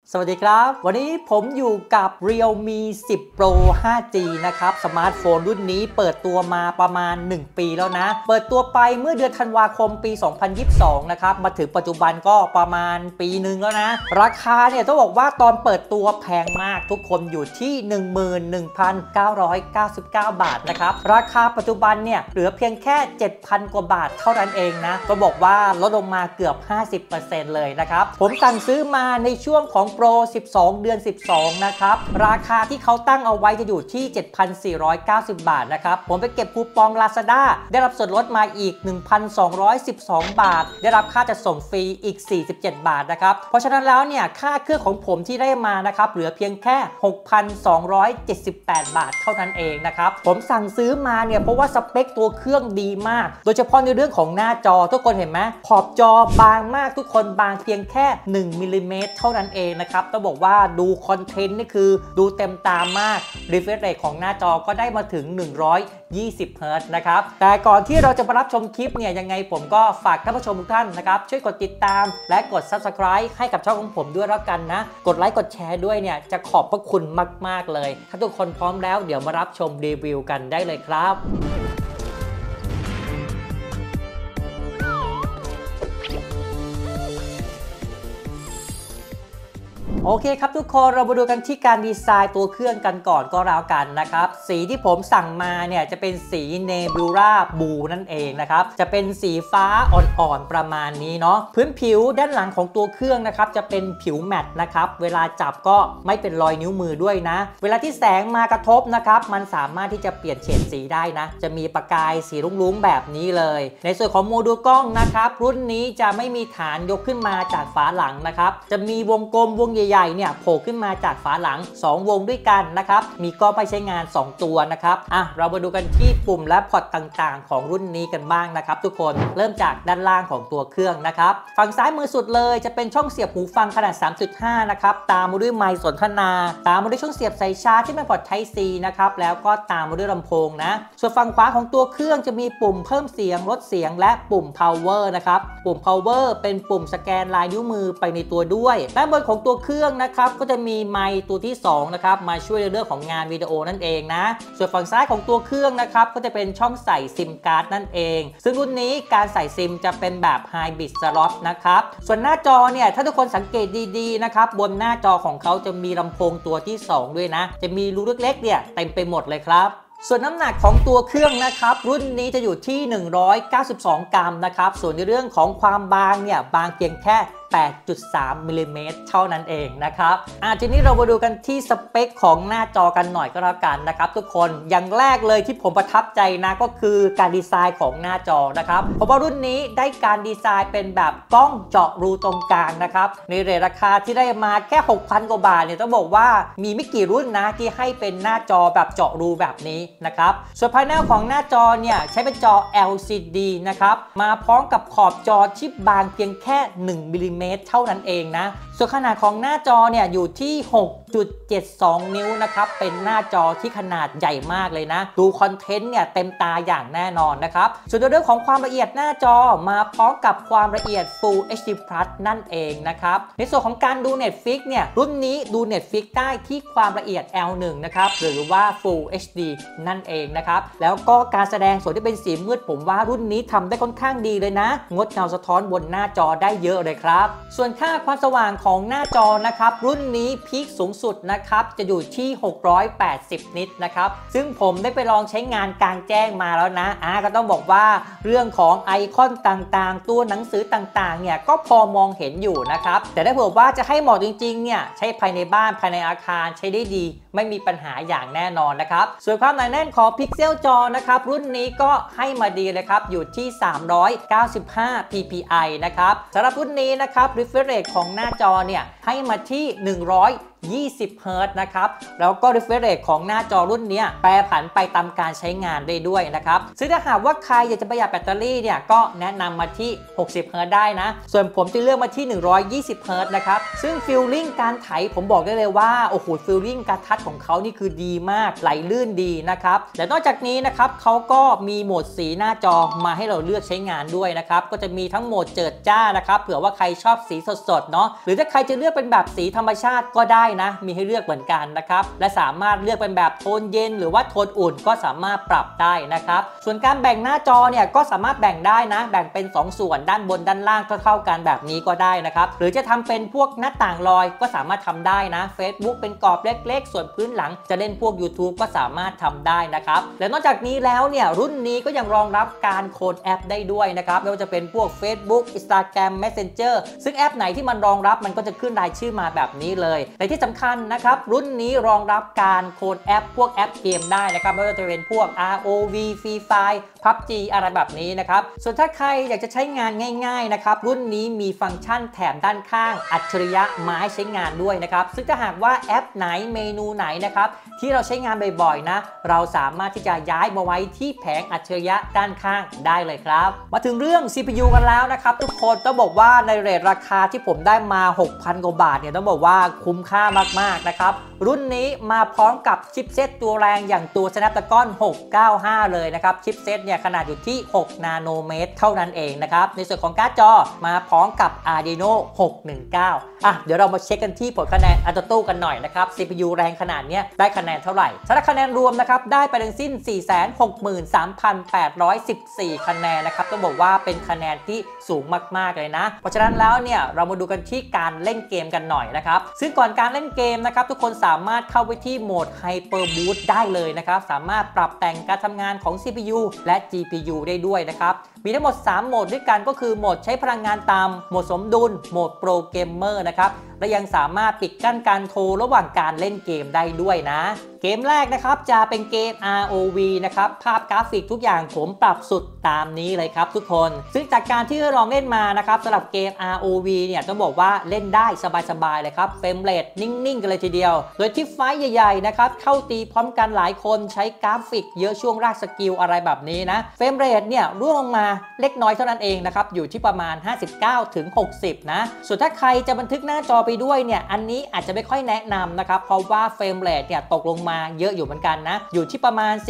สวัสดีครับวันนี้ผมอยู่กับ Realme 10 Pro 5G นะครับสมาร์ทโฟนรุ่นนี้เปิดตัวมาประมาณ1ปีแล้วนะเปิดตัวไปเมื่อเดือนธันวาคมปี2022นะครับมาถึงปัจจุบันก็ประมาณปีหนึ่งแล้วนะราคาเนี่ยต้องบอกว่าตอนเปิดตัวแพงมากทุกคนอยู่ที่ 11,999 บาทนะครับราคาปัจจุบันเนี่ยเหลือเพียงแค่ 7,000 กว่าบาทเท่านั้นเองนะก็บอกว่าลดลงมาเกือบ 50% เลยนะครับผมสั่งซื้อมาในช่วงของโปร12 เดือน 12 นะครับราคาที่เขาตั้งเอาไว้จะอยู่ที่ 7,490 บาทนะครับผมไปเก็บคูปอง Lazada ได้รับส่วนลดมาอีก 1,212 บาทได้รับค่าจัดส่งฟรีอีก 47 บาทนะครับเพราะฉะนั้นแล้วเนี่ยค่าเครื่องของผมที่ได้มานะครับเหลือเพียงแค่ 6,278 บาทเท่านั้นเองนะครับผมสั่งซื้อมาเนี่ยเพราะว่าสเปคตัวเครื่องดีมากโดยเฉพาะในเรื่องของหน้าจอทุกคนเห็นไหมขอบจอบางมากทุกคนบางเพียงแค่1มิลลิเมตรเท่านั้นเองนะครับต้องบอกว่าดูคอนเทนต์นี่คือดูเต็มตามาก refresh rate ของหน้าจอก็ได้มาถึง120 เฮิร์ตซ์นะครับแต่ก่อนที่เราจะมารับชมคลิปเนี่ยยังไงผมก็ฝากท่านผู้ชมทุกท่านนะครับช่วยกดติดตามและกด Subscribe ให้กับช่องของผมด้วยแล้วกันนะกดไลค์กดแชร์ด้วยเนี่ยจะขอบพระคุณมากๆเลยถ้าทุกคนพร้อมแล้วเดี๋ยวมารับชมรีวิวกันได้เลยครับโอเคครับทุกคนเรามาดูกันที่การดีไซน์ตัวเครื่องกันก่อนก็แล้วกันนะครับสีที่ผมสั่งมาเนี่ยจะเป็นสี Nebula Blue นั่นเองนะครับจะเป็นสีฟ้าอ่อนๆประมาณนี้เนาะพื้นผิวด้านหลังของตัวเครื่องนะครับจะเป็นผิวแมตต์นะครับเวลาจับก็ไม่เป็นรอยนิ้วมือด้วยนะเวลาที่แสงมากระทบนะครับมันสามารถที่จะเปลี่ยนเฉดสีได้นะจะมีประกายสีรุ้งๆแบบนี้เลยในส่วนของโมดูลกล้องนะครับรุ่นนี้จะไม่มีฐานยกขึ้นมาจากฝาหลังนะครับจะมีวงกลมวงใหญ่เนี่ยโผล่ขึ้นมาจากฝาหลัง2วงด้วยกันนะครับมีกล้องไปใช้งาน2ตัวนะครับเรามาดูกันที่ปุ่มและพอร์ตต่างๆของรุ่นนี้กันบ้างนะครับทุกคนเริ่มจากด้านล่างของตัวเครื่องนะครับฝั่งซ้ายมือสุดเลยจะเป็นช่องเสียบหูฟังขนาด 3.5 นะครับตามมาด้วยไมค์สนทนาตามมาด้วยช่องเสียบสายชาร์จที่เป็นพอร์ต Type C นะครับแล้วก็ตามมาด้วยลำโพงนะส่วนฝั่งขวาของตัวเครื่องจะมีปุ่มเพิ่มเสียงลดเสียงและปุ่ม power นะครับปุ่ม power เป็นปุ่มสแกนลายนิ้วมือไปในตัวด้วยด้านบนของตัวเครื่องนะครับก็จะมีไมค์ตัวที่2นะครับมาช่วยในเรื่องของงานวิดีโอนั่นเองนะส่วนฝั่งซ้ายของตัวเครื่องนะครับก็จะเป็นช่องใส่ซิมการ์ดนั่นเองซึ่งรุ่นนี้การใส่ซิมจะเป็นแบบ Hybrid Slot นะครับส่วนหน้าจอเนี่ยถ้าทุกคนสังเกตดีๆนะครับบนหน้าจอของเขาจะมีลำโพงตัวที่2ด้วยนะจะมีรูเล็กๆเนี่ยเต็มไปหมดเลยครับส่วนน้ำหนักของตัวเครื่องนะครับรุ่นนี้จะอยู่ที่192 กรัมนะครับส่วนในเรื่องของความบางเนี่ยบางเพียงแค่8.3 มิลลิเมตรเท่านั้นเองนะครับทีนี้เรามาดูกันที่สเปคของหน้าจอกันหน่อยก็แล้วกันนะครับทุกคนอย่างแรกเลยที่ผมประทับใจนะก็คือการดีไซน์ของหน้าจอนะครับเพราะว่ารุ่นนี้ได้การดีไซน์เป็นแบบกล้องเจาะรูตรงกลางนะครับในเรทราคาที่ได้มาแค่ 6,000 กว่าบาทเนี่ยต้องบอกว่ามีไม่กี่รุ่นนะที่ให้เป็นหน้าจอแบบเจาะรูแบบนี้นะครับส่วนภายในของหน้าจอเนี่ยใช้เป็นจอ LCD นะครับมาพร้อมกับขอบจอที่บางเพียงแค่1มิลลิเมตรเท่านั้นเองนะส่วนขนาดของหน้าจอเนี่ยอยู่ที่ 6.72 นิ้วนะครับเป็นหน้าจอที่ขนาดใหญ่มากเลยนะดูคอนเทนต์เนี่ยเต็มตาอย่างแน่นอนนะครับส่วนในเรื่องของความละเอียดหน้าจอมาพร้อมกับความละเอียด Full HD Plus นั่นเองนะครับในส่วนของการดู Netflix เนี่ยรุ่นนี้ดู Netflix ได้ที่ความละเอียด L1 นะครับหรือว่า Full HD นั่นเองนะครับแล้วก็การแสดงส่วนที่เป็นสีมืดผมว่ารุ่นนี้ทำได้ค่อนข้างดีเลยนะงดเงาสะท้อนบนหน้าจอได้เยอะเลยครับส่วนค่าความสว่างของหน้าจอนะครับรุ่นนี้พีคสูงสุดนะครับจะอยู่ที่680นิตนะครับซึ่งผมได้ไปลองใช้งานกลางแจ้งมาแล้วนะก็ต้องบอกว่าเรื่องของไอคอนต่างๆตัวหนังสือต่างๆเนี่ยก็พอมองเห็นอยู่นะครับแต่ถ้าเผื่อว่าจะให้เหมาะจริงๆเนี่ยใช้ภายในบ้านภายในอาคารใช้ได้ดีไม่มีปัญหาอย่างแน่นอนนะครับส่วนความหนาแน่นของพิกเซลจอนะครับรุ่นนี้ก็ให้มาดีเลยครับอยู่ที่395 ppi นะครับสำหรับรุ่นนี้นะครับrefresh rate ของหน้าจอเนี่ยให้มาที่ 20 Hz นะครับแล้วก็ refresh rate ของหน้าจอรุ่นนี้แปรผันไปตามการใช้งานได้ด้วยนะครับซึ่งถ้าหากว่าใครอยากจะประหยัดแบตเตอรี่เนี่ยก็แนะนำมาที่60 Hz ได้นะส่วนผมจะเลือกมาที่120 Hz นะครับซึ่งฟีลลิ่งการไถผมบอกได้เลยว่าโอ้โหฟีลลิ่งการทัชของเขานี่คือดีมากไหลลื่นดีนะครับและนอกจากนี้นะครับเขาก็มีโหมดสีหน้าจอมาให้เราเลือกใช้งานด้วยนะครับก็จะมีทั้งโหมดเจิดจ้านะครับเผื่อว่าใครชอบสีสดๆเนาะหรือถ้าใครจะเลือกเป็นแบบสีธรรมชาติก็ได้นะมีให้เลือกเหมือนกันนะครับและสามารถเลือกเป็นแบบโทนเย็นหรือว่าโทนอุ่นก็สามารถปรับได้นะครับส่วนการแบ่งหน้าจอเนี่ยก็สามารถแบ่งได้นะแบ่งเป็น2ส่วนด้านบนด้านล่างเท่าๆกันแบบนี้ก็ได้นะครับหรือจะทำเป็นพวกหน้าต่างลอยก็สามารถทำได้นะ Facebook เป็นกรอบเล็กๆส่วนพื้นหลังจะเล่นพวก YouTube ก็สามารถทำได้นะครับและนอกจากนี้แล้วเนี่ยรุ่นนี้ก็ยังรองรับการโคดแอปได้ด้วยนะครับไม่ว่าจะเป็นพวก Facebook Instagram Messenger ซึ่งแอปไหนที่มันรองรับมันก็จะขึ้นรายชื่อมาแบบนี้เลยแต่ที่สำคัญนะครับรุ่นนี้รองรับการโคดแอปพวกแอปเกมได้นะครับไม่ว่าจะเป็นพวก ROV Free Fire PUBG อะไรแบบนี้นะครับส่วนถ้าใครอยากจะใช้งานง่ายๆนะครับรุ่นนี้มีฟังก์ชันแถมด้านข้างอัจฉริยะมาให้ใช้งานด้วยนะครับซึ่งถ้าหากว่าแอปไหนเมนูไหนนะครับที่เราใช้งานบ่อยๆนะเราสามารถที่จะย้ายมาไว้ที่แผงอัจฉริยะด้านข้างได้เลยครับมาถึงเรื่อง CPU กันแล้วนะครับทุกคนต้องบอกว่าในเรทราคาที่ผมได้มา 6,000 กว่าบาทเนี่ยต้องบอกว่าคุ้มค่ามากๆนะครับรุ่นนี้มาพร้อมกับชิปเซตตัวแรงอย่างตัว Snapdragon 695 เลยนะครับชิปเซตเนี่ยขนาดอยู่ที่6นาโนเมตรเท่านั้นเองนะครับในส่วนของการ์ดจอมาพร้อมกับ Adreno 619เดี๋ยวเรามาเช็คกันที่ผลคะแนน AnTuTu กันหน่อยนะครับ CPU แรงขนาดนี้ได้คะแนนเท่าไหร่สำหรับคะแนนรวมนะครับได้ไปทั้งสิ้น 463,814 คะแนนนะครับต้องบอกว่าเป็นคะแนนที่สูงมากๆเลยนะเพราะฉะนั้นแล้วเนี่ยเรามาดูกันที่การเล่นเกมกันหน่อยนะครับซึ่งก่อนการเล่นเกมนะครับทุกคนสามารถเข้าไปที่โหมด Hyper Boost ได้เลยนะครับสามารถปรับแต่งการทำงานของ CPU และ GPU ได้ด้วยนะครับมีทั้งหมด3โหมดด้วยกันก็คือโหมดใช้พลังงานต่ำโหมดสมดุลโหมดโปรเกมเมอร์นะครับและยังสามารถปิดกั้นการโทรระหว่างการเล่นเกมได้ด้วยนะเกมแรกนะครับจะเป็นเกม ROV นะครับภาพกราฟิกทุกอย่างผมปรับสุดตามนี้เลยครับทุกคนซึ่งจากการที่ลองเล่นมานะครับสำหรับเกม ROV เนี่ยต้องบอกว่าเล่นได้สบายๆเลยครับเฟรมเรทนิ่งๆกันเลยทีเดียวโดยที่ไฟท์ใหญ่ๆนะครับเข้าตีพร้อมกันหลายคนใช้กราฟิกเยอะช่วงรากสกิลอะไรแบบนี้นะเฟรมเรทเนี่ยร่วงลงมาเล็กน้อยเท่านั้นเองนะครับอยู่ที่ประมาณ 59-60 นะส่วนถ้าใครจะบันทึกหน้าจอไปด้วยเนี่ยอันนี้อาจจะไม่ค่อยแนะนำนะครับเพราะว่าเฟรมเรทเนี่ยตกลงมาเยอะอยู่เหมือนกันนะอยู่ที่ประมาณ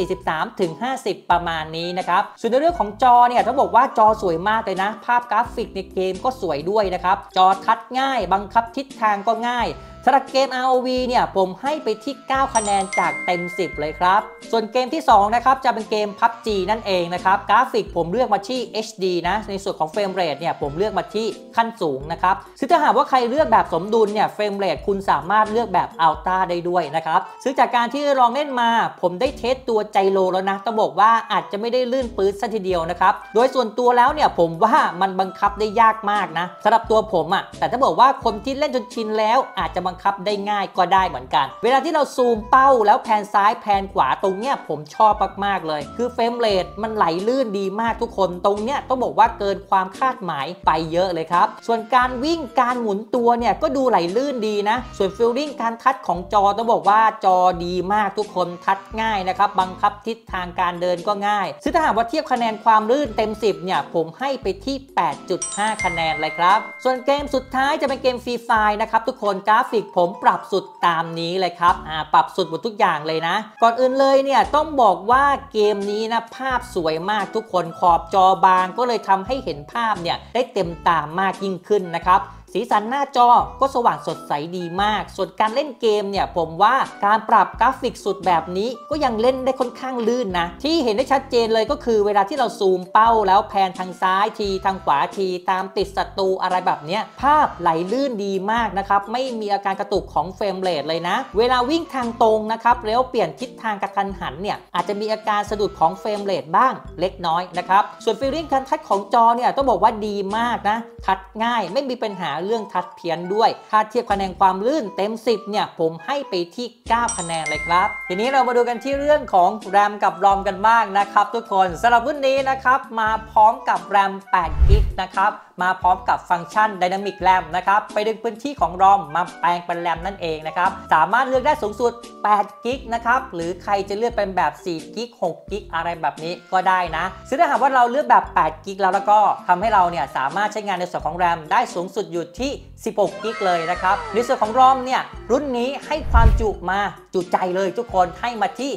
43-50 ประมาณนี้นะครับส่วนในเรื่องของจอเนี่ยต้องบอกว่าจอสวยมากเลยนะภาพกราฟิกในเกมก็สวยด้วยนะครับจอทัชง่ายบังคับทิศทางก็ง่ายสำหรับเกม ROV เนี่ยผมให้ไปที่9คะแนนจากเต็ม10เลยครับส่วนเกมที่2นะครับจะเป็นเกม PUBG นั่นเองนะครับกราฟิกผมเลือกมาที่ HD นะในส่วนของเฟรมเรทเนี่ยผมเลือกมาที่ขั้นสูงนะครับซึ่งถ้าหากว่าใครเลือกแบบสมดุลเนี่ยเฟรมเรทคุณสามารถเลือกแบบ Ultra ได้ด้วยนะครับซึ่งจากการที่ลองเล่นมาผมได้เทสตัวไจโรแล้วนะต้องบอกว่าอาจจะไม่ได้ลื่นปื๊ดซะทีเดียวนะครับโดยส่วนตัวแล้วเนี่ยผมว่ามันบังคับได้ยากมากนะสำหรับตัวผมแต่ถ้าบอกว่าคนที่เล่นจนชินแล้วอาจจะบังคับได้ง่ายก็ได้เหมือนกันเวลาที่เราซูมเป้าแล้วแพนซ้ายแพนขวาตรงเนี้ยผมชอบมากๆเลยคือเฟรมเรทมันไหลลื่นดีมากทุกคนตรงเนี้ยต้องบอกว่าเกินความคาดหมายไปเยอะเลยครับส่วนการวิ่งการหมุนตัวเนี่ยก็ดูไหลลื่นดีนะส่วนฟีลลิ่งการทัชของจอต้องบอกว่าจอดีมากทุกคนทัชง่ายนะครับบังคับทิศทางการเดินก็ง่ายซึ่งถ้าหากว่าเทียบคะแนนความลื่นเต็ม10เนี่ยผมให้ไปที่ 8.5 คะแนนเลยครับส่วนเกมสุดท้ายจะเป็นเกมฟรีไฟร์นะครับทุกคนกราฟิกผมปรับสุดตามนี้เลยครับปรับสุดหมดทุกอย่างเลยนะก่อนอื่นเลยเนี่ยต้องบอกว่าเกมนี้นะภาพสวยมากทุกคนขอบจอบางก็เลยทำให้เห็นภาพเนี่ยได้เต็มตามากยิ่งขึ้นนะครับสีสันหน้าจอก็สว่างสดใสดีมากส่วนการเล่นเกมเนี่ยผมว่าการปรับกราฟิกสุดแบบนี้ก็ยังเล่นได้ค่อนข้างลื่นนะที่เห็นได้ชัดเจนเลยก็คือเวลาที่เราซูมเป้าแล้วแพนทางซ้ายทีทางขวาทีตามติดศัตรูอะไรแบบนี้ภาพไหลลื่นดีมากนะครับไม่มีอาการกระตุกของเฟรมเรทเลยนะเวลาวิ่งทางตรงนะครับแล้วเปลี่ยนทิศทางกระทันหันเนี่ยอาจจะมีอาการสะดุดของเฟรมเรทบ้างเล็กน้อยนะครับส่วนฟีลลิ่งการทัชของจอเนี่ยต้องบอกว่าดีมากนะทัชง่ายไม่มีปัญหาเรื่องทัชเพี้ยนด้วยถ้าเทียบคะแนนความลื่นเต็ม10เนี่ยผมให้ไปที่9คะแนนเลยครับทีนี้เรามาดูกันที่เรื่องของ RAM กับ ROM กันบ้างนะครับทุกคนสำหรับรุ่นนี้นะครับมาพร้อมกับ RAM 8 GB นะครับมาพร้อมกับฟังก์ชัน Dynamic RAM นะครับไปดึงพื้นที่ของ ROM มาแปลงเป็น RAM นั่นเองนะครับสามารถเลือกได้สูงสุด8 กิกนะครับหรือใครจะเลือกเป็นแบบ4 กิก6 กิกอะไรแบบนี้ก็ได้นะซึ่งถ้าหากว่าเราเลือกแบบ8 กิกแล้วก็ทำให้เราเนี่ยสามารถใช้งานในส่วนของ RAM ได้สูงสุดอยู่ที่16 กิกเลยนะครับในส่วนของ ROM เนี่ยรุ่นนี้ให้ความจุมาจุใจเลยทุกคนให้มาที่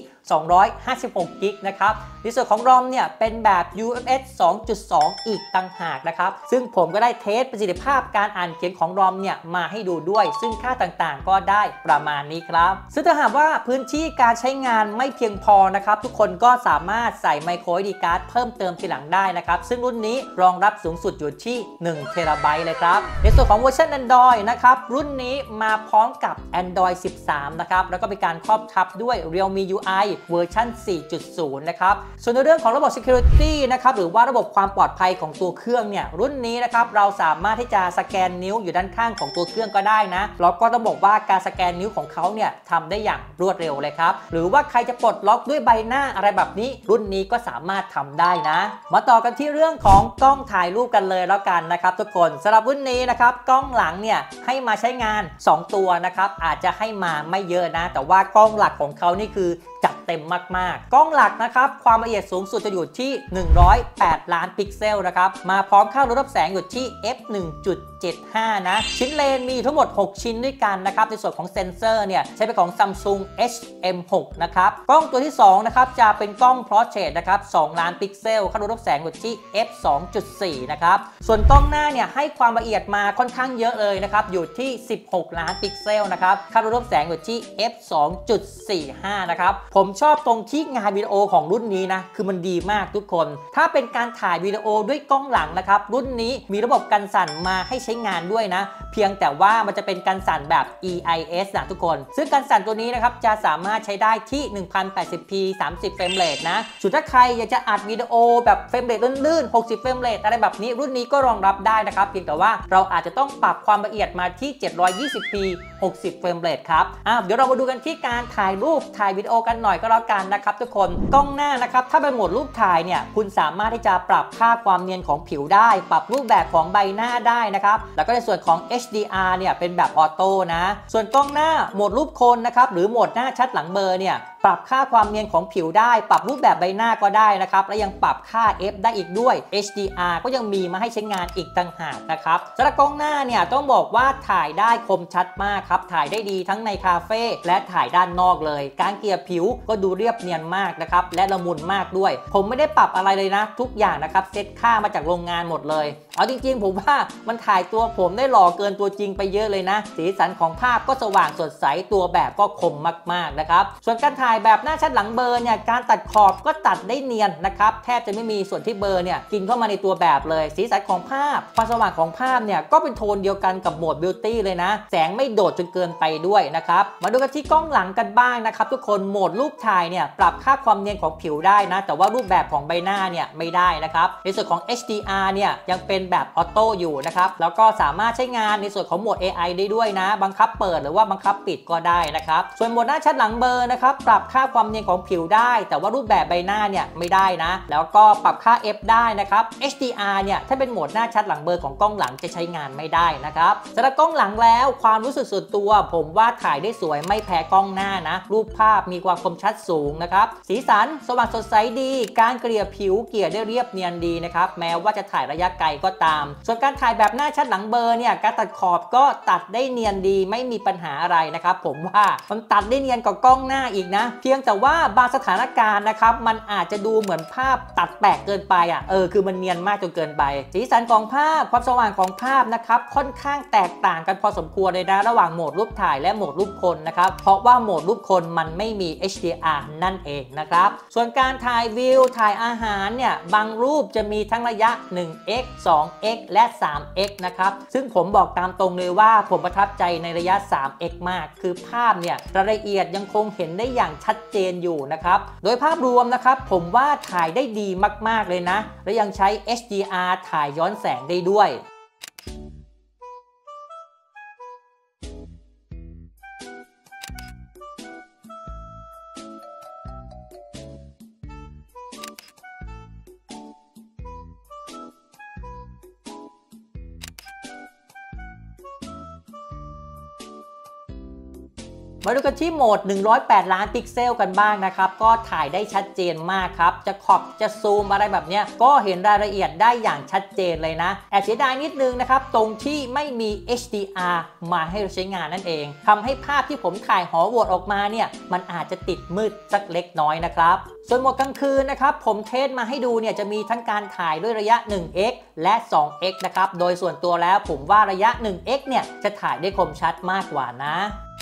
256 กิกนะครับในส่วนของ ROM เนี่ยเป็นแบบ UFS 2.2 อีกต่างหากนะครับซึ่งผมก็ได้เทสประสิทธิภาพการอ่านเขียนของ ROM เนี่ยมาให้ดูด้วยซึ่งค่าต่างๆก็ได้ประมาณนี้ครับซึ่งถ้าหากว่าพื้นที่การใช้งานไม่เพียงพอนะครับทุกคนก็สามารถใส่ micro SD card เพิ่มเติมทีหลังได้นะครับซึ่งรุ่นนี้รองรับสูงสุดอยู่ที่1 เทราไบต์เลยครับในส่วนของเวอร์ชัน Android นะครับรุ่นนี้มาพร้อมกับ Android 13 นะครับแล้วก็เป็นการครอบทับด้วย Realme UI เวอร์ชัน 4.0 นะครับส่วนในเรื่องของระบบ Security นะครับหรือว่าระบบความปลอดภัยของตัวเครื่องเนี่ยรุ่นนี้นะครับเราสามารถที่จะสแกนนิ้วอยู่ด้านข้างของตัวเครื่องก็ได้นะแล้วก็ต้องบอกว่าการสแกนนิ้วของเขาเนี่ยทำได้อย่างรวดเร็วเลยครับหรือว่าใครจะปลดล็อกด้วยใบหน้าอะไรแบบนี้รุ่นนี้ก็สามารถทำได้นะมาต่อกันที่เรื่องของกล้องถ่ายรูปกันเลยแล้วกันนะครับทุกคนสำหรับรุ่นนี้นะครับกล้องหลังเนี่ยให้มาใช้งาน2 ตัวนะครับอาจจะให้มาไม่เยอะนะแต่ว่ากล้องหลักของเขานี่คือจัดเต็มมากๆกล้องหลักนะครับความละเอียดสูงสุดจะอยู่ที่108 ล้านพิกเซลนะครับมาพร้อมค่าระดับแสงอยู่ที่ f 1.75 นะชิ้นเลนมีทั้งหมด6 ชิ้นด้วยกันนะครับในส่วนของเซ็นเซอร์เนี่ยใช้เป็นของ Samsung HM6 นะครับกล้องตัวที่2นะครับจะเป็นกล้อง Portrait นะครับ2 ล้านพิกเซลค่าระดับแสงอยู่ที่ f 2.4 นะครับส่วนกล้องหน้าเนี่ยให้ความละเอียดมาค่อนข้างเยอะเลยนะครับอยู่ที่16 ล้านพิกเซลนะครับค่าระดับแสงอยู่ที่ f 2.45 นะครับผมชอบตรงที่งานวิดีโอของรุ่นนี้นะคือมันดีมากทุกคนถ้าเป็นการถ่ายวิดีโอด้วยกล้องหลังนะครับรุ่นนี้มีระบบกันสั่นมาให้ใช้งานด้วยนะเพียงแต่ว่ามันจะเป็นกันสั่นแบบ EIS นะทุกคนซึ่งกันสั่นตัวนี้นะครับจะสามารถใช้ได้ที่ 1080p 30 เฟรมเรทนะส่วนถ้าใครอยากจะอัดวิดีโอแบบเฟรมเรทลื่นๆ60 เฟรมเรทอะไรแบบนี้รุ่นนี้ก็รองรับได้นะครับเพียงแต่ว่าเราอาจจะต้องปรับความละเอียดมาที่ 720p 60 เฟรมเรทครับเดี๋ยวเรามาดูกันที่การถ่ายรูปถ่ายวิดีโอกันหน่อยก็แล้วกันนะครับทุกคนกล้องหน้านะครับถ้าเป็นโหมดรูปถ่ายเนี่ยคุณสามารถที่จะปรับค่าความเนียนของผิวได้ปรับรูปแบบของใบหน้าได้นะครับแล้วก็ในส่วนของ HDR เนี่ยเป็นแบบออโต้นะส่วนกล้องหน้าโหมดรูปคนนะครับหรือโหมดหน้าชัดหลังเบลอเนี่ยปรับค่าความเนียนของผิวได้ปรับรูปแบบใบหน้าก็ได้นะครับและยังปรับค่า F ได้อีกด้วย HDR ก็ยังมีมาให้ใช้งานอีกต่างหากนะครับสำหรับกล้องหน้าเนี่ยต้องบอกว่าถ่ายได้คมชัดมากครับถ่ายได้ดีทั้งในคาเฟ่และถ่ายด้านนอกเลยการเกลี่ยผิวก็ดูเรียบเนียนมากนะครับและละมุนมากด้วยผมไม่ได้ปรับอะไรเลยนะทุกอย่างนะครับเซตค่ามาจากโรงงานหมดเลยเอาจริงๆผมว่ามันถ่ายตัวผมได้หล่อเกินตัวจริงไปเยอะเลยนะสีสันของภาพก็สว่างสดใสตัวแบบก็คมมากๆนะครับส่วนการถ่ายแบบหน้าชัดหลังเบลอเนี่ยการตัดขอบก็ตัดได้เนียนนะครับแทบจะไม่มีส่วนที่เบลอเนี่ยกินเข้ามาในตัวแบบเลยสีสันของภาพความสว่างของภาพเนี่ยก็เป็นโทนเดียวกันกับโหมด Beauty เลยนะแสงไม่โดดจนเกินไปด้วยนะครับมาดูกันที่กล้องหลังกันบ้างนะครับทุกคนโหมดรูปถ่ายเนี่ยปรับค่าความเนียนของผิวได้นะแต่ว่ารูปแบบของใบหน้าเนี่ยไม่ได้นะครับในส่วนของ HDR เนี่ยยังเป็นแบบออโต้อยู่นะครับแล้วก็สามารถใช้งานในส่วนของโหมด AI ได้ด้วยนะบังคับเปิดหรือว่าบังคับปิดก็ได้นะครับส่วนโหมดหน้าชัดหลังเบลอนะครับปรับค่าความเนียนของผิวได้แต่ว่ารูปแบบใบหน้าเนี่ยไม่ได้นะแล้วก็ปรับค่า F ได้นะครับ HDR เนี่ยถ้าเป็นโหมดหน้าชัดหลังเบลอของกล้องหลังจะใช้งานไม่ได้นะครับสำหรับกล้องหลังแล้วความรู้สึกส่วนตัวผมว่าถ่ายได้สวยไม่แพ้กล้องหน้านะรูปภาพมีความคมชัดสูงนะครับสีสันสว่างสดใสดีการเกลี่ยผิวเกลี่ยได้เรียบเนียนดีนะครับแม้ว่าจะถ่ายระยะไกลก็ตามส่วนการถ่ายแบบหน้าชัดหลังเบลอเนี่ยการตัดขอบก็ตัดได้เนียนดีไม่มีปัญหาอะไรนะครับผมว่ามันตัดได้เนียนกว่ากล้องหน้าอีกนะเพียงแต่ว่าบางสถานการณ์นะครับมันอาจจะดูเหมือนภาพตัดแปลกเกินไปคือมันเนียนมากจนเกินไปสีสันของภาพความสว่างของภาพนะครับค่อนข้างแตกต่างกันพอสมควรเลยนะระหว่างโหมดรูปถ่ายและโหมดรูปคนนะครับเพราะว่าโหมดรูปคนมันไม่มี HDR นั่นเองนะครับส่วนการถ่ายวิวถ่ายอาหารเนี่ยบางรูปจะมีทั้งระยะ 1x 2x และ 3x นะครับซึ่งผมบอกตามตรงเลยว่าผมประทับใจในระยะ 3x มากคือภาพเนี่ยรายละเอียดยังคงเห็นได้อย่างชัดเจนอยู่นะครับโดยภาพรวมนะครับผมว่าถ่ายได้ดีมากๆเลยนะและยังใช้ HDR ถ่ายย้อนแสงได้ด้วยมาดูกันที่โหมด 108 ล้านพิกเซลกันบ้างนะครับก็ถ่ายได้ชัดเจนมากครับจะขอบจะซูมอะไรแบบนี้ก็เห็นรายละเอียดได้อย่างชัดเจนเลยนะแอบเสียดายนิดนึงนะครับตรงที่ไม่มี HDR มาให้เราใช้งานนั่นเองทำให้ภาพที่ผมถ่ายหอโหวตออกมาเนี่ยมันอาจจะติดมืดสักเล็กน้อยนะครับส่วนโหมดกลางคืนนะครับผมเทสมาให้ดูเนี่ยจะมีทั้งการถ่ายด้วยระยะ 1x และ 2x นะครับโดยส่วนตัวแล้วผมว่าระยะ 1x เนี่ยจะถ่ายได้คมชัดมากกว่านะ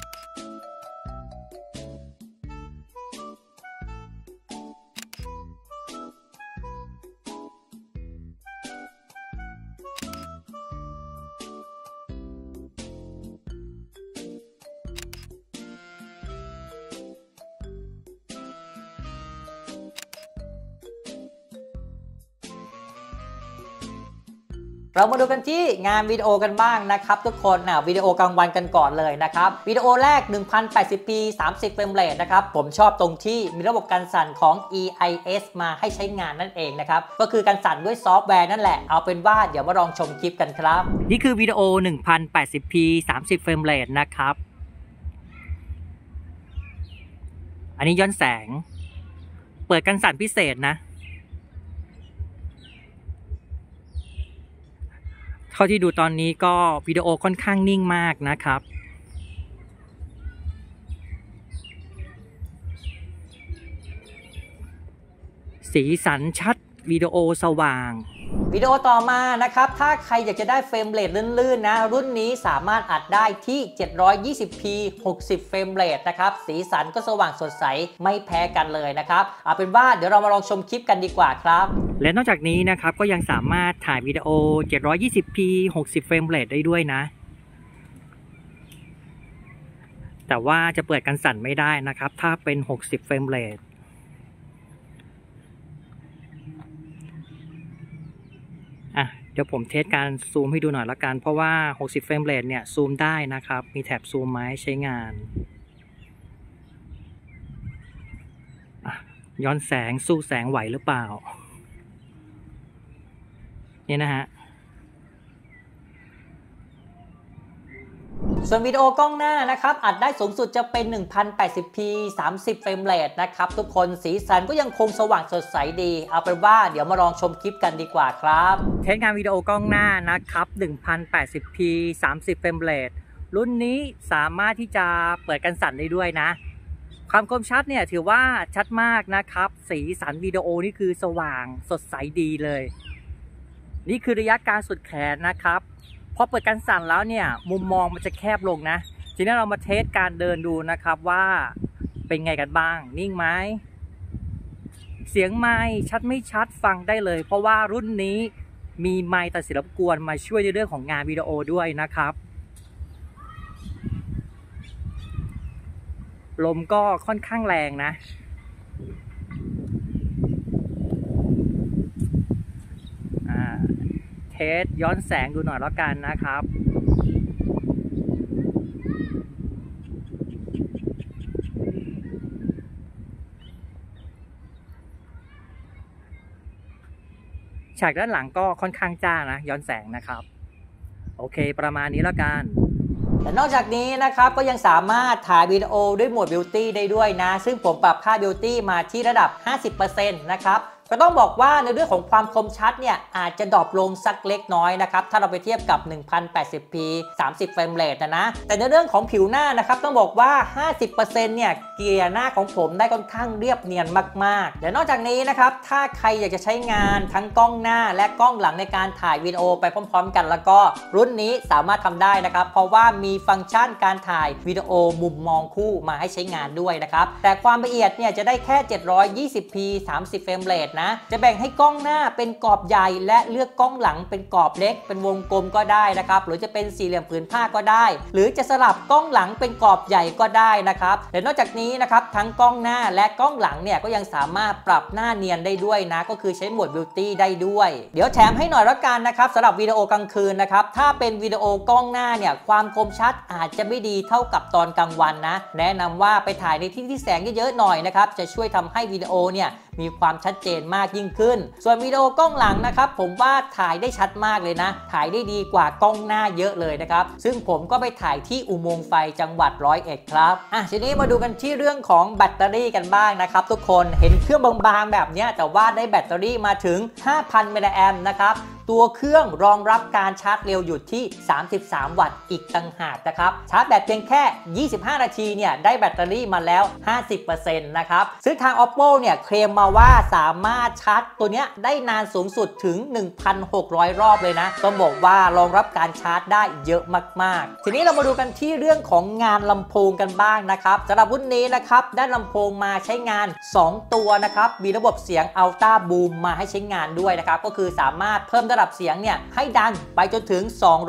เรามาดูกันที่งานวิดีโอกันบ้างนะครับทุกคนวิดีโอกลางวันกันก่อนเลยนะครับวิดีโอแรก 1080p 30 เฟรมเรทนะครับผมชอบตรงที่มีระบบการสั่นของ EIS มาให้ใช้งานนั่นเองนะครับก็คือการสั่นด้วยซอฟต์แวร์นั่นแหละเอาเป็นว่าเดี๋ยวมาลองชมคลิปกันครับนี่คือวิดีโอ 1080p 30 เฟรมเรทนะครับอันนี้ย้อนแสงเปิดการสั่นพิเศษนะเท่าที่ดูตอนนี้ก็วิดีโอค่อนข้างนิ่งมากนะครับสีสันชัดวิดีโอสว่างวิดีโอต่อมานะครับถ้าใครอยากจะได้เฟรมเรทลื่นๆนะรุ่นนี้สามารถอัดได้ที่ 720p 60 เฟรมเรทนะครับสีสันก็สว่างสดใสไม่แพ้กันเลยนะครับเอาเป็นว่าเดี๋ยวเรามาลองชมคลิปกันดีกว่าครับและนอกจากนี้นะครับก็ยังสามารถถ่ายวิดีโอ 720p 60 เฟรมเรทได้ด้วยนะแต่ว่าจะเปิดกันสั่นไม่ได้นะครับถ้าเป็น60 เฟรมเรทเดี๋ยวผมเทสการซูมให้ดูหน่อยละกันเพราะว่า60 เฟรมเรทเนี่ยซูมได้นะครับมีแถบซูมไม้ใช้งานย้อนแสงสู้แสงไหวหรือเปล่าเนี่ยนะฮะส่วนวิดีโอกล้องหน้านะครับอัดได้สูงสุดจะเป็น 1080p 30 เฟรมเรทนะครับทุกคนสีสันก็ยังคงสว่างสดใสดีเอาเป็นว่าเดี๋ยวมาลองชมคลิปกันดีกว่าครับเทสงานวิดีโอกล้องหน้านะครับ 1080p 30 เฟรมเรทรุ่นนี้สามารถที่จะเปิดกันสั่นได้ด้วยนะความคมชัดเนี่ยถือว่าชัดมากนะครับสีสันวิดีโอนี่คือสว่างสดใสดีเลยนี่คือระยะการสุดแขนนะครับพอเปิดการสั่นแล้วเนี่ยมุมมองมันจะแคบลงนะทีนี้เรามาเทสการเดินดูนะครับว่าเป็นไงกันบ้างนิ่งไหมเสียงไมค์ชัดไม่ชัดฟังได้เลยเพราะว่ารุ่นนี้มีไมค์ตัดเสียงรบกวนมาช่วยในเรื่องของงานวิดีโอด้วยนะครับลมก็ค่อนข้างแรงนะเทสย้อนแสงดูหน่อยแล้วกันนะครับฉากด้านหลังก็ค่อนข้างจ้านะย้อนแสงนะครับโอเคประมาณนี้แล้วกันแต่นอกจากนี้นะครับก็ยังสามารถถ่ายวิดีโอด้วยโหมด Beauty ได้ด้วยนะซึ่งผมปรับค่า Beauty มาที่ระดับ 50% นะครับก็ต้องบอกว่าในเรื่องของความคมชัดเนี่ยอาจจะดรอปลงสักเล็กน้อยนะครับถ้าเราไปเทียบกับ 1080p 30 เฟรมเรทนะแต่ในเรื่องของผิวหน้านะครับต้องบอกว่า 50% เนี่ยเกลี่ยหน้าของผมได้ค่อนข้างเรียบเนียนมากๆและนอกจากนี้นะครับถ้าใครอยากจะใช้งานทั้งกล้องหน้าและกล้องหลังในการถ่ายวิดีโอไปพร้อมๆกันแล้วก็รุ่นนี้สามารถทำได้นะครับเพราะว่ามีฟังก์ชันการถ่ายวิดีโอมุมมองคู่มาให้ใช้งานด้วยนะครับแต่ความละเอียดเนี่ยจะได้แค่ 720p 30 เฟรมเรทนะจะแบ่งให้กล้องหน้าเป็นกรอบใหญ่และเลือกกล้องหลังเป็นกรอบเล็กเป็นวงกลมก็ได้นะครับหรือจะเป็นสี่เหลี่ยมผืนผ้าก็ได้หรือจะสลับกล้องหลังเป็นกรอบใหญ่ก็ได้นะครับและนอกจากนี้นะครับทั้งกล้องหน้าและกล้องหลังเนี่ยก็ยังสามารถปรับหน้าเนียนได้ด้วยนะก็คือใช้โหมด Beauty ได้ด้วยเดี๋ยวแถมให้หน่อยละกันนะครับสำหรับวิดีโอกลางคืนนะครับถ้าเป็นวิดีโอกล้องหน้าเนี่ยความคมชัดอาจจะไม่ดีเท่ากับตอนกลางวันนะแนะนำว่าไปถ่ายในที่ที่แสงเยอะๆหน่อยนะครับจะช่วยทำให้วิดีโอเนี่ยมีความชัดเจนมากยิ่งขึ้นส่วนวิดีโอกล้องหลังนะครับผมว่าถ่ายได้ชัดมากเลยนะถ่ายได้ดีกว่ากล้องหน้าเยอะเลยนะครับซึ่งผมก็ไปถ่ายที่อุโมงค์ไฟจังหวัด101ครับทีนี้มาดูกันที่เรื่องของแบตเตอรี่กันบ้างนะครับทุกคนเห็นเครื่องบางๆแบบนี้แต่ว่าได้แบตเตอรี่มาถึง 5,000 มิลลิแอมป์นะครับตัวเครื่องรองรับการชาร์จเร็วอยู่ที่33 วัตต์อีกต่างหากนะครับชาร์จแบตเพียงแค่25 นาทีเนี่ยได้แบตเตอรี่มาแล้ว 50% นะครับซึ่งทาง Oppo เนี่ยเคลมมาว่าสามารถชาร์จตัวเนี้ยได้นานสูงสุดถึง 1,600 รอบเลยนะต้องบอกว่ารองรับการชาร์จได้เยอะมากๆทีนี้เรามาดูกันที่เรื่องของงานลำโพงกันบ้างนะครับสำหรับรุ่นนี้นะครับได้ลำโพงมาใช้งาน2ตัวนะครับมีระบบเสียง Ultra Boom มาให้ใช้งานด้วยนะครับก็คือสามารถเพิ่มระดับเสียงเนี่ยให้ดังไปจนถึง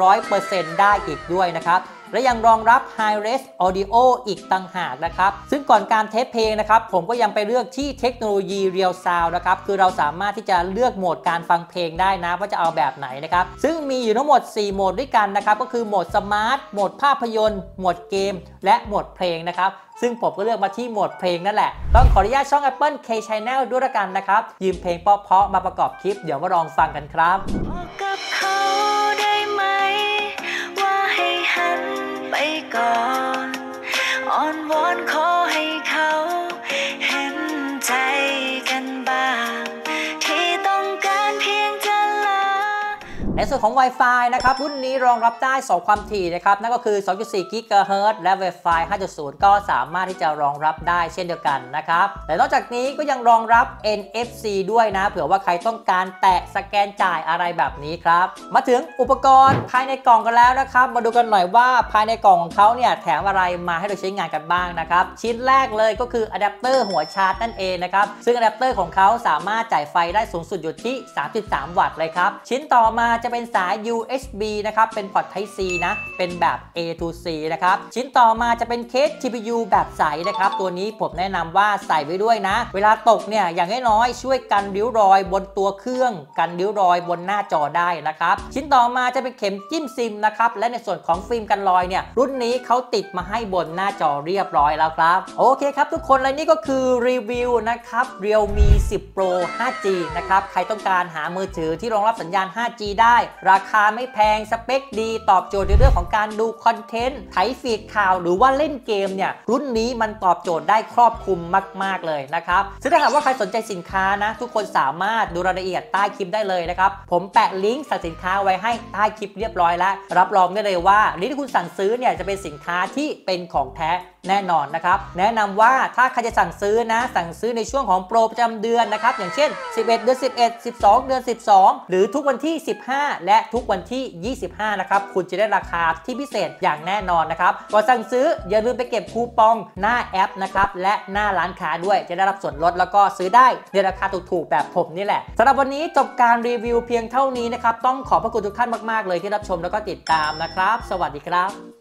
200% ได้อีกด้วยนะครับและยังรองรับ High Res Audio อีกต่างหากนะครับซึ่งก่อนการเทสเพลงนะครับผมก็ยังไปเลือกที่เทคโนโลยี Real Sound นะครับคือเราสามารถที่จะเลือกโหมดการฟังเพลงได้นะว่าจะเอาแบบไหนนะครับซึ่งมีอยู่ทั้งหมด4โหมดด้วยกันนะครับก็คือโหมดสมาร์ทโหมดภาพยนตร์โหมดเกมและโหมดเพลงนะครับซึ่งผมก็เลือกมาที่โหมดเพลงนั่นแหละต้องขออนุญาตช่อง Apple K Channel ด้วยละกันนะครับยืมเพลงเพราะๆมาประกอบคลิปเดี๋ยวมาลองฟังกันครับกับเขาได้ไหมว่าให้หันไปก่อนอ้อนวอนขอให้เขาเห็นใจกันบ้างที่ต้องการเพียงจะลาในส่วนของ Wi-Fi นะครับรุ่นนี้รองรับได้2ความถี่นะครับนั่นก็คือ 2.4 GHz และ Wi-Fi 5.0 ก็สามารถที่จะรองรับได้เช่นเดียวกันนะครับแต่นอกจากนี้ก็ยังรองรับ NFC ด้วยนะเผื่อว่าใครต้องการแตะสแกนจ่ายอะไรแบบนี้ครับมาถึงอุปกรณ์ภายในกล่องกันแล้วนะครับมาดูกันหน่อยว่าภายในกล่องของเขาเนี่ยแถมอะไรมาให้เราใช้งานกันบ้างนะครับชิ้นแรกเลยก็คืออะแดปเตอร์หัวชาร์จนั่นเองนะครับซึ่งอะแดปเตอร์ของเขาสามารถจ่ายไฟได้สูงสุดอยู่ที่ 33 วัตต์เลยครับชิ้นต่อมาจะเป็นสาย USB นะครับเป็นพอร์ต Type C นะเป็นแบบ A to C นะครับชิ้นต่อมาจะเป็นเคส GPU แบบใสนะครับตัวนี้ผมแนะนำว่าใส่ไว้ด้วยนะเวลาตกเนี่ยอย่างน้อยๆช่วยกันริ้วรอยบนตัวเครื่องกันริ้วรอยบนหน้าจอได้นะครับชิ้นต่อมาจะเป็นเข็มจิ้มซิมนะครับและในส่วนของฟิล์มกันรอยเนี่ยรุ่นนี้เขาติดมาให้บนหน้าจอเรียบร้อยแล้วครับโอเคครับทุกคนและนี่ก็คือรีวิวนะครับ Realme 10 Pro 5G นะครับใครต้องการหามือถือที่รองรับสัญญาณ 5G ได้ราคาไม่แพงสเปคดีตอบโจทย์ในเรื่องของการดูคอนเทนต์ไถฟีดข่าวหรือว่าเล่นเกมเนี่ยรุ่นนี้มันตอบโจทย์ได้ครอบคลุมมากๆเลยนะครับซึ่งถ้าหากว่าใครสนใจสินค้านะทุกคนสามารถดูรายละเอียดใต้คลิปได้เลยนะครับผมแปะลิงก์สั่งสินค้าไว้ให้ใต้คลิปเรียบร้อยแล้วรับรองได้เลยว่าที่คุณสั่งซื้อเนี่ยจะเป็นสินค้าที่เป็นของแท้แน่นอนนะครับแนะนำว่าถ้าใครจะสั่งซื้อนะสั่งซื้อในช่วงของโปรประจำเดือนนะครับอย่างเช่น11 เดือน 11 12 เดือน 12หรือทุกวันที่15และทุกวันที่25นะครับคุณจะได้ราคาที่พิเศษอย่างแน่นอนนะครับก่อนสั่งซื้ออย่าลืมไปเก็บคูปองหน้าแอปนะครับและหน้าร้านค้าด้วยจะได้รับส่วนลดแล้วก็ซื้อได้ในราคาถูกๆแบบผมนี่แหละสำหรับวันนี้จบการรีวิวเพียงเท่านี้นะครับต้องขอบพระคุณทุกท่านมากๆเลยที่รับชมแล้วก็ติดตามนะครับสวัสดีครับ